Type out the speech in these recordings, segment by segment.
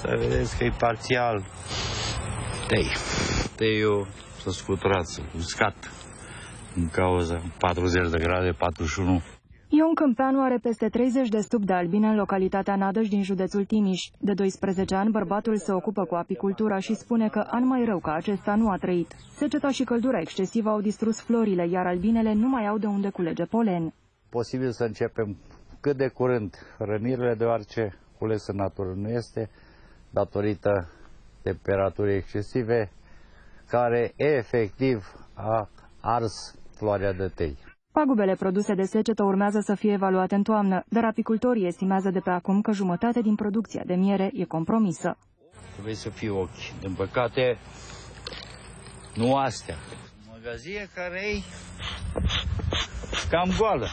Asta vedeți că e parțial tei. Teiul s-a scuturat, s-a uscat în cauza 40 de grade, 41. Ion Câmpeanu are peste 30 de stup de albine în localitatea Nadăș din județul Timiș. De 12 ani, bărbatul se ocupă cu apicultura și spune că an mai rău ca acesta nu a trăit. Seceta și căldura excesivă au distrus florile, iar albinele nu mai au de unde culege polen. Posibil să începem cât de curând rănirile, deoarece cules în natură nu este, datorită temperaturii excesive, care efectiv a ars floarea de tei. Pagubele produse de secetă urmează să fie evaluate în toamnă, dar apicultorii estimează de pe acum că jumătate din producția de miere e compromisă. Trebuie să fie ochi. Din păcate, nu astea. Magazie care e cam goală.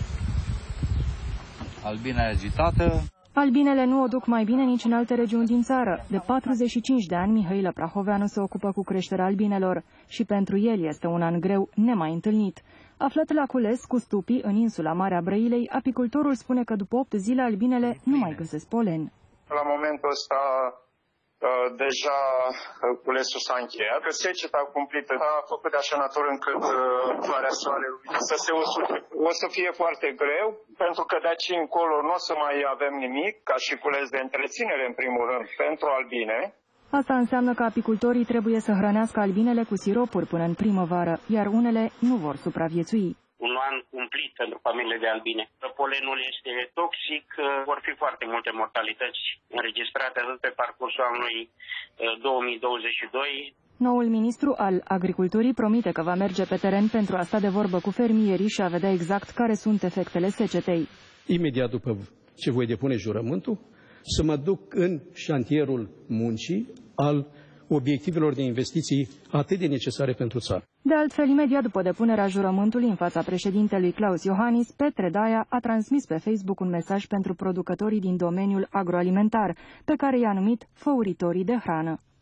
Albina agitată. Albinele nu o duc mai bine nici în alte regiuni din țară. De 45 de ani, Mihail Prahoveanu se ocupă cu creșterea albinelor și pentru el este un an greu, nemai întâlnit. Aflat la Cules, cu stupii, în insula Marea Brăilei, apicultorul spune că după 8 zile albinele nu mai găsesc polen. La momentul ăsta deja culesul s-a încheiat. Seceta cumplită a făcut de așa natură încât floarea soarelui să se usuce. O să fie foarte greu, pentru că de aici încolo nu o să mai avem nimic, ca și cules de întreținere, în primul rând, pentru albine. Asta înseamnă că apicultorii trebuie să hrănească albinele cu siropuri până în primăvară, iar unele nu vor supraviețui. Un an cumplit pentru familiile de albine. Polenul este toxic, vor fi foarte multe mortalități înregistrate atât pe parcursul anului 2022. Noul ministru al Agriculturii promite că va merge pe teren pentru a sta de vorbă cu fermierii și a vedea exact care sunt efectele secetei. Imediat după ce voi depune jurământul, să mă duc în șantierul muncii al obiectivelor de investiții atât de necesare pentru țară. De altfel, imediat după depunerea jurământului în fața președintelui Claus Iohannis, Petre Daia a transmis pe Facebook un mesaj pentru producătorii din domeniul agroalimentar, pe care i-a numit făuritorii de hrană.